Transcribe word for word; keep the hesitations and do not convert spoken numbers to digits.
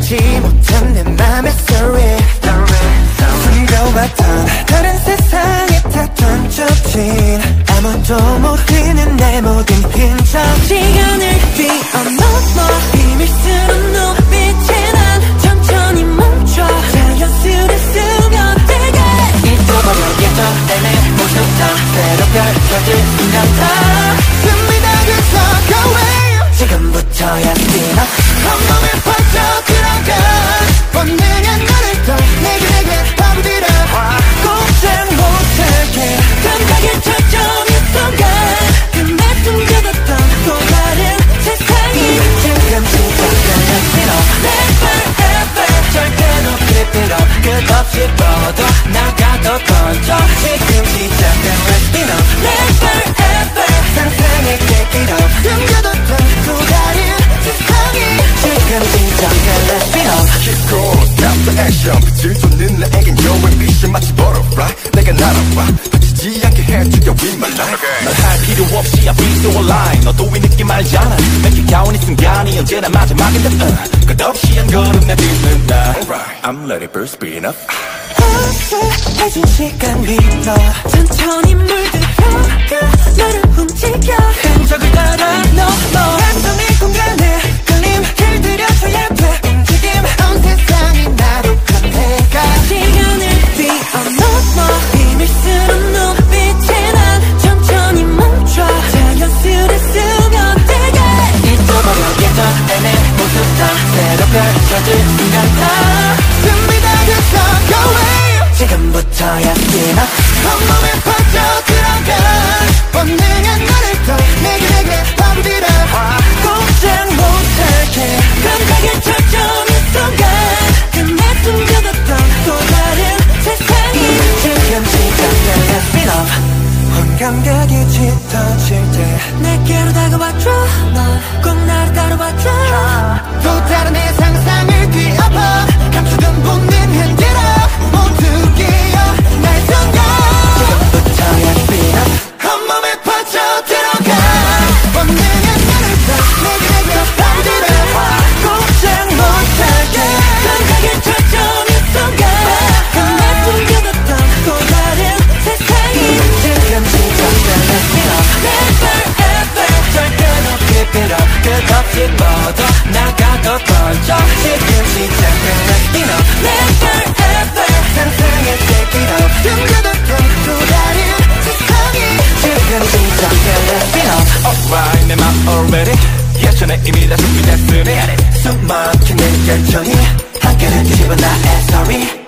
알지 못한 내 맘의 story 숨겨왔던 다른 세상에 다 던져진 아무도 모르는 내 모든 흔적 시간을 뛰어넘어 비밀스러운 눈빛에 난 천천히 멈춰 자연스레 스며들게 잊어버려야죠 내내 모습 다 새로 펼쳐질 순간 다 씁니다 그래서 go away 지금부터야 spin up 온몸에 퍼져 들어가 본능한 너를 더 내게 내게 파고들어 꼼짝 못하게 감각의 초점이 순간 끝내 숨겨뒀던 또 다른 세상이 지금 시작되는 spin up Never ever 절대로 keep it up 끝없이 뻗어 나가도 던져 지금 시작되는 spin up Never ever 상상의 take it up 숨겨뒀던 또 다른 세상이 지금 시작되는 spin up Keep stop the action 빛을 쫓는 나에겐 여행 빛이 마치 butterfly 내가 날아와 다치지 않게 해줄게 with my life 널 할 필요 없이 I feel so alive 너도 이 느낌 알잖아 내게 가온 이 순간이 언제나 마지막인데 uh, 끝없이 한 걸음 내딛는다 Alright, I'm ready for spin up 어색해진 시간 위로 천천히 물들어가 너를 움직여 흔적을 따라 넘어 감정의 공간에 끌림 길들여줘야 돼 움직임 온 세상이 나로 변해가 시간을 뛰어넘어 비밀스러운 눈빛에 난 천천히 멈춰 자연스레 스며들게 잊어버려야죠 내내 모습 다 새로 펼쳐질 순간 다 씁니다 그래서 go away 지금부터야 spin up 온몸에 퍼져 들어가 본능한 너를 더 내게 내게 파고들어 꼼짝 못하게 감각의 초점이 순간 끝내 숨겨뒀던 또 다른 세상이 지금 시작되는 spin up 온 감각이 짙어질 때 내게로 다가와줘 넌 꼭 나를 따라와줘 또 다른 내 상상을 뒤엎어 감추던 본능 흔들어 모두 끼어 날 숨겨 지금부터야 spin up 온몸에 퍼져 들어가 본능한 너를 더 내게 내게 파고들어 꼼짝 못하게 감각의 초점이 순간 끝내 숨겨뒀던 또 다른 세상이 지금 시작되는 spin up Never ever 절대로 keep it up 끝없이 뻗어 나가도 던져 지금 시작되는 spin up Never ever 상상의 take it up 숨겨뒀던 또 다른 세상이 지금 시작되는 spin up Alright, 내 맘 already 예전에 이미 다 준비됐으니 숨막히는 열정이 한결을 뒤집어 나의 story